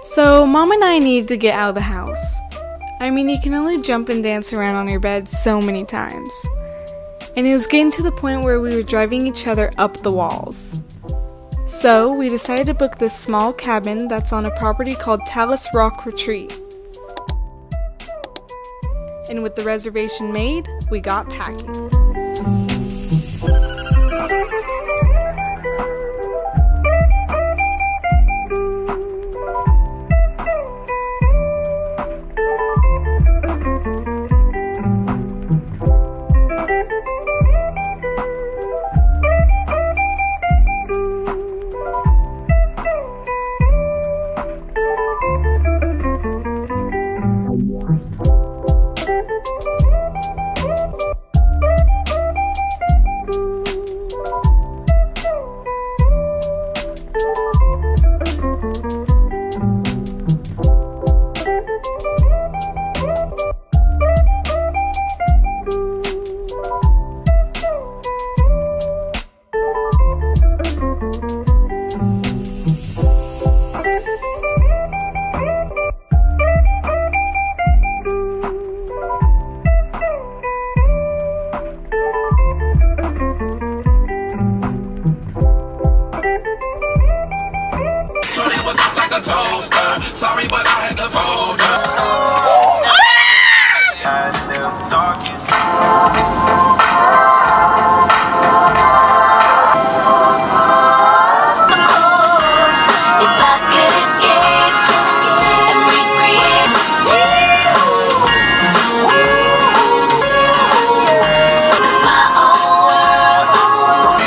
So Mom and I needed to get out of the house. I mean, you can only jump and dance around on your bed so many times. And it was getting to the point where we were driving each other up the walls. So we decided to book this small cabin that's on a property called Talus Rock Retreat. And with the reservation made, we got packing. Sorry, but I had to fold her. If I could escape and recreate, this is my own world.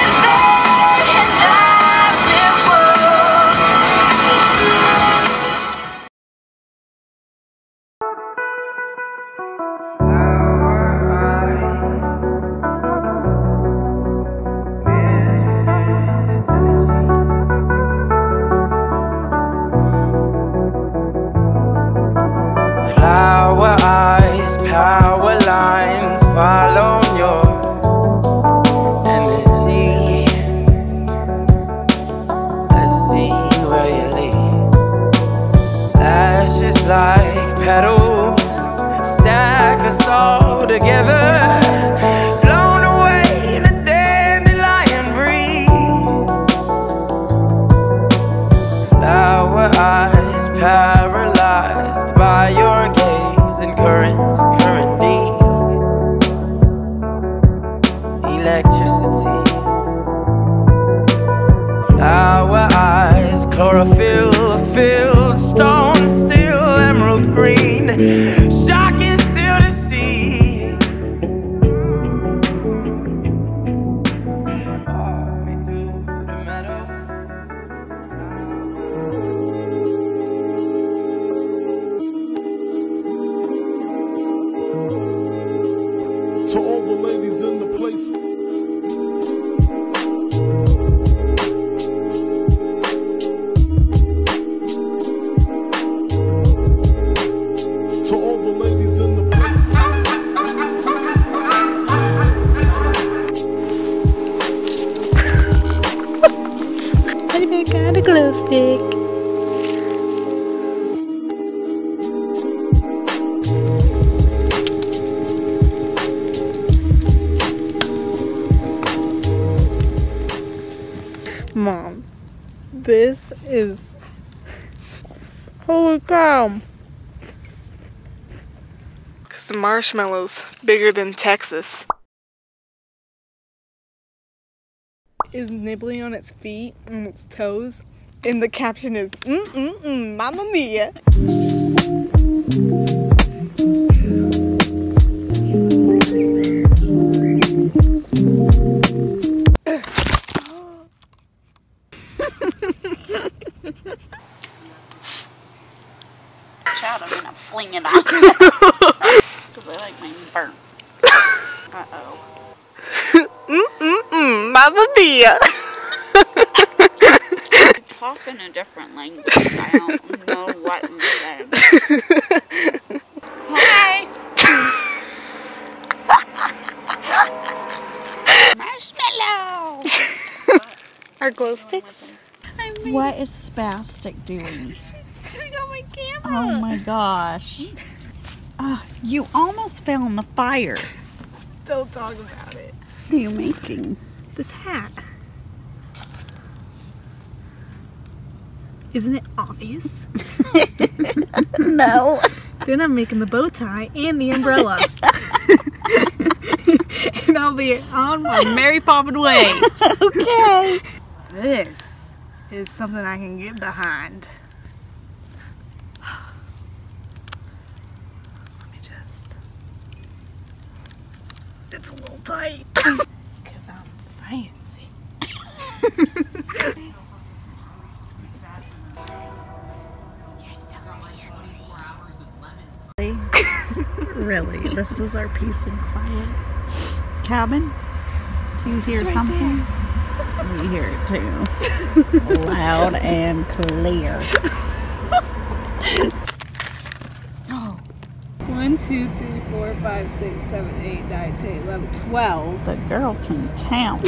Flower eyes, power lines, follow your energy. Let's see where you lead. Lashes like petals, stack us all together. Blown away in a dandelion breeze. Flower eyes, paralyzed by your gaze and currents, currently electricity. Flower eyes, chlorophyll filled, stone still, emerald green, shocking still to see. Walk me through the meadow. To all the ladies in the place, to all the ladies in the place. I got a glow stick. Mom, this is, holy cow. Because the marshmallow's bigger than Texas. Is nibbling on its feet and its toes, and the caption is, mamma mia. I'm gonna fling it on because I like mine burnt. Uh-oh. Mamma mia. You talk in a different language. I don't know what you said. Hi! Marshmallow! Our glow sticks? What is Spastic doing? Oh my gosh. You almost fell in the fire. Don't talk about it. What are you making? This hat. Isn't it obvious? No. Then I'm making the bow tie and the umbrella. And I'll be on my Mary Poppin way. Okay. This is something I can get behind. Let me just... It's a little tight. Because I'm fancy. Really, this is our peace and quiet cabin. Do you hear It's right something? We hear it too. Loud and clear. Oh. 1, 2, 3, 4, 5, 6, 7, 8, 9, 10, 11, 12. The girl can count.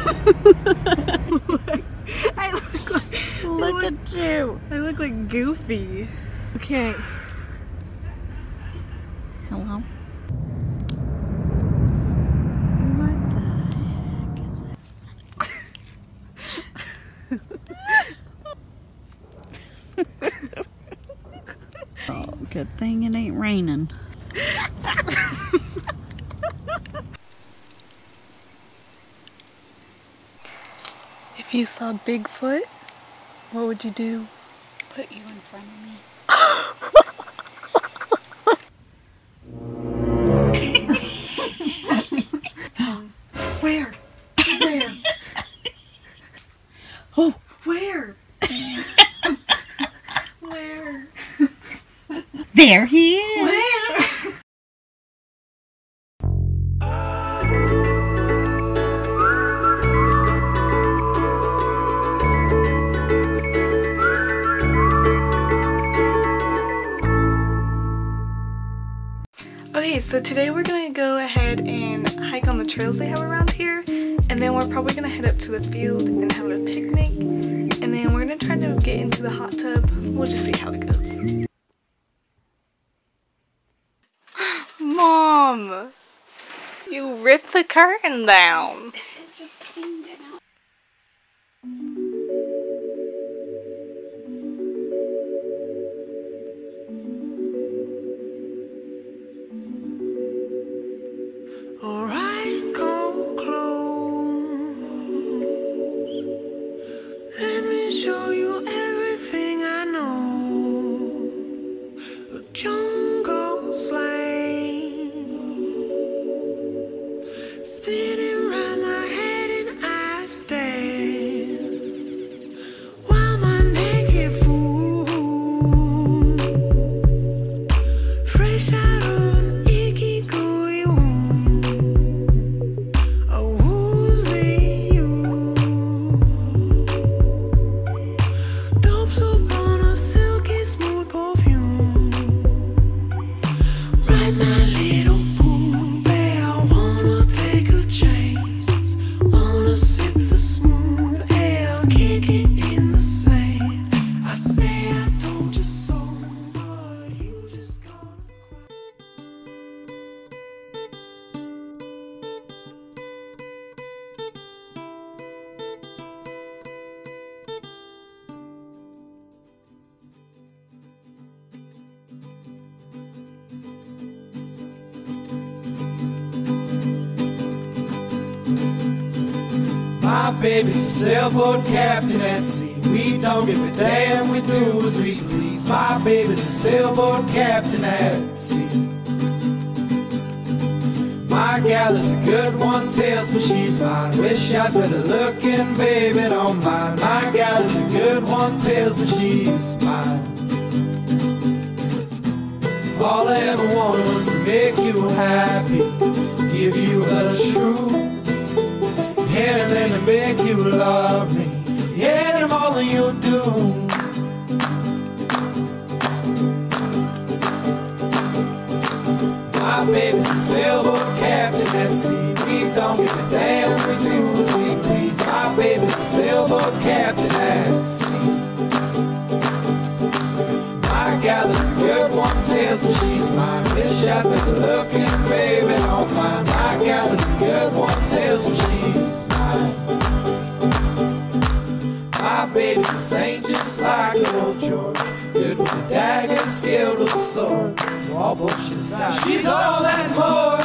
I look like... Look at you. I look like Goofy. Okay. Hello? What the heck is that? Oh, good thing it ain't raining. If you saw Bigfoot, what would you do? Put you in front of me. Where? Where? Oh, Where? Where? there he is. Where? Okay, so today we're gonna go ahead and hike on the trails they have around here, and then we're probably gonna head up to the field and have a picnic, and then we're gonna try to get into the hot tub. We'll just see how it goes. Mom! You ripped the curtain down! Just cleaned it out. Alright, come close. Let me show you everything I know. A jungle slang spinning round my head and I stand while my naked fool fresh out of an icky gooey wound. A woozy you dopes upon a silky smooth perfume. Right, my little boo bear, I wanna take a chance. Wanna sip the smooth air, kick it in the sand. I say I told you so, but you just gonna cry. My baby's a sailboat captain at sea. We don't give a damn, we do as we please. My baby's a sailboat captain at sea. My gal is a good one, tells me she's mine. Wish I was better looking, baby, don't mind. My gal is a good one, tells me she's mine. All I ever wanted was to make you happy, give you the truth. Anything to make you love me, any more than you do. My baby's a sailboat captain at sea. We don't give a damn, we do as we please. My baby's a sailboat captain at sea. My gal is a tells me she's mine. Wish I was looking, baby, don't mind. My gal is a good one, tells me she's mine. My baby's a saint just like old George. Good with the dagger, skilled with the sword. All bullshit aside, she's all and more.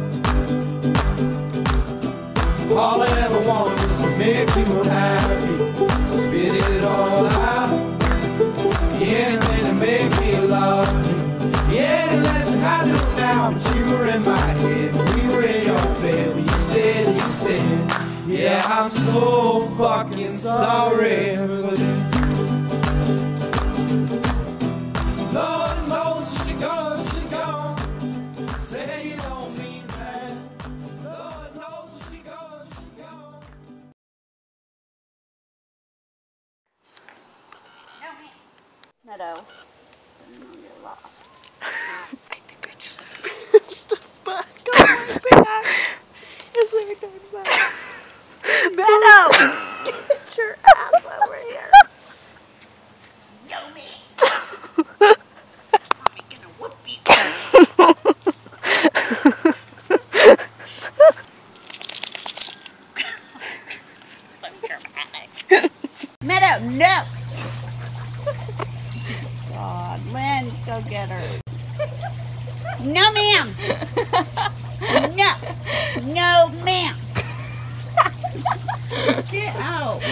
All I ever wanted was to make you happy. Spit it all out. Anything to make me love you. Yeah, less than I do now. But you were in my head, we were in your bed. You said, yeah, I'm so fucking sorry for this. Lord knows she goes, she's gone. Say you don't mean that. Lord knows she goes, she's gone. Meadow. I think I just smashed a bug on my back. Is there a dog back? Meadow! Get your ass over here. Know me. I'm gonna whoop you. So dramatic. Meadow, no! God, Linz, go get her. No, ma'am. No. No, ma'am. Get out.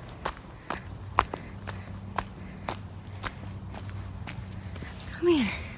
Come here.